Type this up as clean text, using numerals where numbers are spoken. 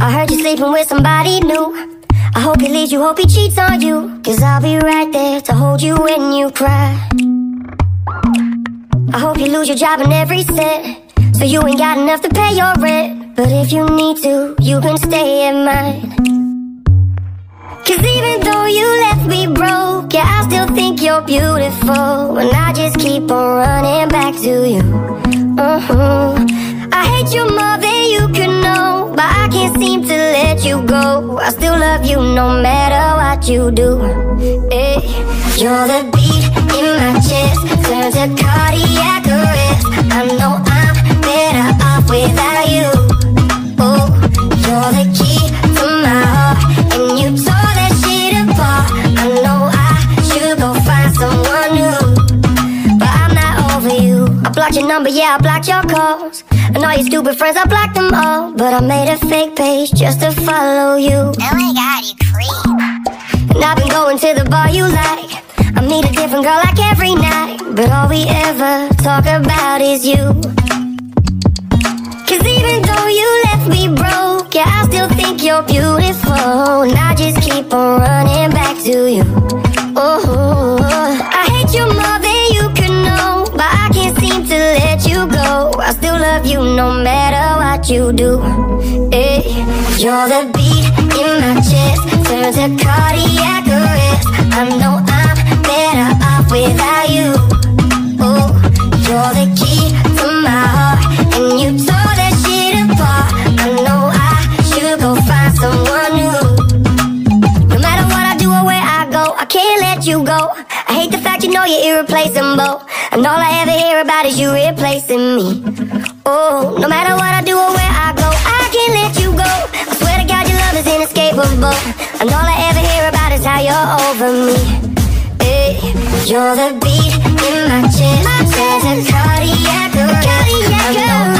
I heard you sleeping with somebody new. I hope he leaves you, hope he cheats on you, 'cause I'll be right there to hold you when you cry. I hope you lose your job and every cent, so you ain't got enough to pay your rent. But if you need to, you can stay at mine. 'Cause even though you left me broke, yeah, I still think you're beautiful, and I just keep on running back to you. I hate you more than you could know, but I can't seem to let you go. I still love you no matter what you do. Hey, you're the beat in my chest, turn to cardiac arrest. I know I'm better off without you. Oh, you're the key to my heart, and you tore that shit apart. I know I should go find someone new, but I'm not over you. I blocked your number, yeah, I blocked your calls, and all your stupid friends, I blocked them all. But I made a fake page just to follow you. Oh my god, you creep. And I've been going to the bar you like. I meet a different girl like every night, but all we ever talk about is you. 'Cause even though you left me broke, yeah, I still think you're beautiful, and I just keep on running back to you. Oh, I hate you more than you could know, but I can't seem to let you go. I still love you no matter what you do. Hey, you're the beat in my chest, turn to cardiac arrest. I know I'm better off without you. Oh, you're the key to my heart, and you tore that shit apart. I know I should go find someone new. No matter what I do or where I go, I can't let you go. I hate the fact you know you're irreplaceable, and all I ever hear about is you replacing me. Oh, no matter what I do or where I go, I can't let you go. I swear to God your love is inescapable, and all I ever hear about is how you're over me. Hey, you're the beat in my chest, there's a cardiac arrest. I know